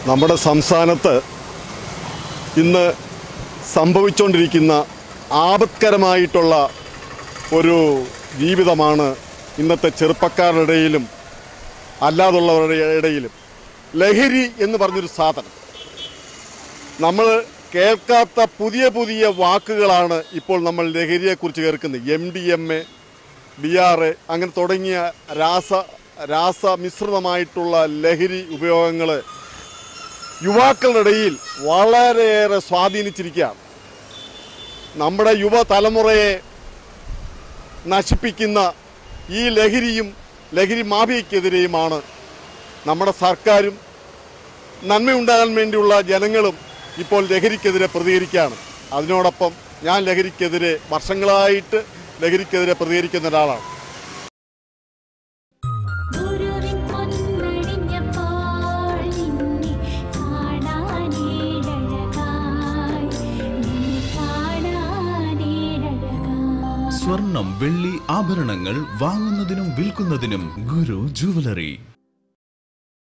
നമ്മുടെ സംസ്ഥാനത്ത് ഇന്ന് സംഭവിച്ചുകൊണ്ടിരിക്കുന്ന ആപത്കരമായിട്ടുള്ള ഒരു ജീവിതമാണ് ഇന്നത്തെ ചെറുപ്പക്കാരുടെ ഇടയിലും അല്ലാതുള്ളവരുടെ ഇടയിലും. ലഹരി എന്ന് പറഞ്ഞൊരു സാധനം, നമ്മൾ കേൾക്കാത്ത പുതിയ പുതിയ വാക്കുകളാണ് ഇപ്പോൾ നമ്മൾ ലഹരിയെക്കുറിച്ച് കേൾക്കുന്നത്. MDMA, DRA അങ്ങനെ തുടങ്ങിയ രാസമിശ്രിതമായിട്ടുള്ള ലഹരി ഉപയോഗങ്ങൾ യുവാക്കളുടെ ഇടയിൽ വളരെയേറെ സ്വാധീനിച്ചിരിക്കുകയാണ്. നമ്മുടെ യുവതലമുറയെ നശിപ്പിക്കുന്ന ഈ ലഹരിയും ലഹരി മാഫിയക്കെതിരെയുമാണ് നമ്മുടെ സർക്കാരും നന്മയുണ്ടാകാൻ വേണ്ടിയുള്ള ജനങ്ങളും ഇപ്പോൾ ലഹരിക്കെതിരെ പ്രതികരിക്കുകയാണ്. അതിനോടൊപ്പം ഞാൻ വർഷങ്ങളായിട്ട് ലഹരിക്കെതിരെ പ്രതികരിക്കുന്ന ഒരാളാണ്. സ്വർണം, വെള്ളി, ആഭരണങ്ങൾ വാങ്ങുന്നതിനും വിൽക്കുന്നതിനും ഗുരു ജുവലറി.